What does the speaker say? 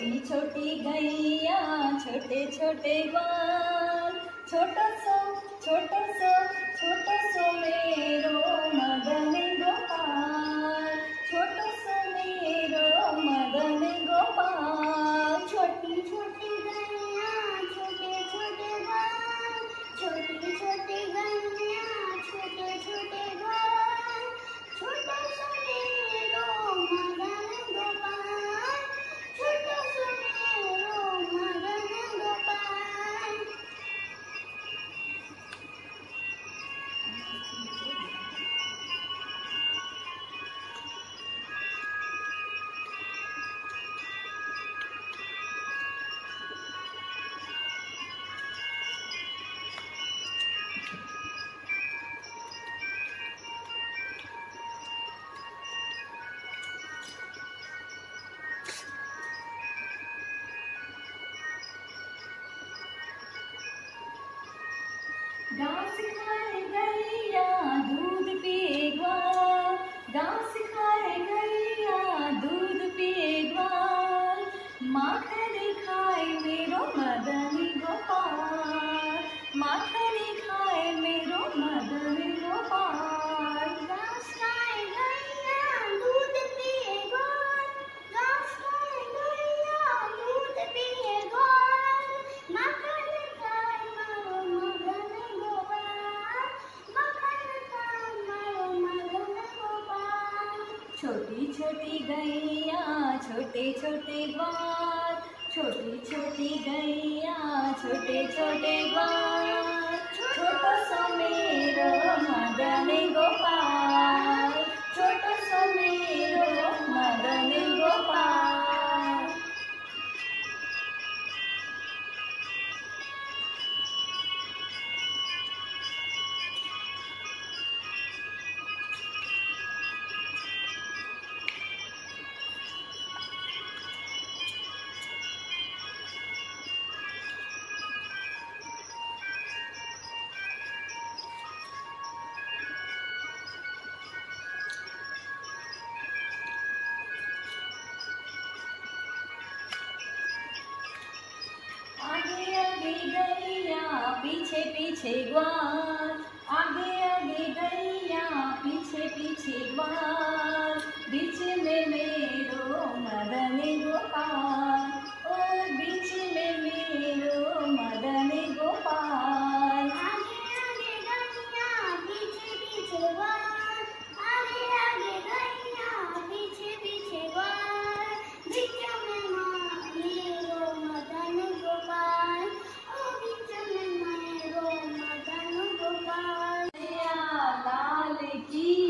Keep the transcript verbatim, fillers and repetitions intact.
छोटी छोटी गैया छोटे छोटे ग्वाल, छोटो सो छोटो सो छोटो सो मेरो मदन गोपाल, छोटो सो मेरो मदन गोपाल। छोटी छोटी गैया छोटे छोटे ग्वाल, छोटी छोटी गैया छोटे छोटे ग्वाल, छोटो सो मेरो मदन गोपाल, छोटो सो मेरो मदन गोपाल। घास खाए गैया दूध पिए ग्वाल, घास खाए गैया दूध पिए ग्वाल, माखन खाए मेरो मदन गोपाल, माखन खाए मेरो मदन गोपाल। घास खाए गैया दूध पिए ग्वाल, घास खाए गैया दूध पिए ग्वाल, माखन खाए मेरो मदन गोपाल, माखन खाए मेरो मदन गोपाल। छोटी छोटी गैया छोटे छोटे ग्वाल, छोटी छोटी गैया छोटे छोटे ग्वाल, छोटो सो मेरो मदन गोपाल, छोटो सो मेरो मदन गोपाल। आगे आगे गैया पीछे पीछे ग्वाल, आगे आगे गैया पीछे पीछे ग्वाल, बीच में मेरो मदन गोपाल, ओ बीच में मेरो मदन गोपाल। आगे आगे गैया पीछे पीछे ग्वाल, आगे आगे गैया पीछे पीछे ग्वाल, बीच में मेरो मदन गोपाल, ओ बीच में मेरो मदन गोपाल। लाल की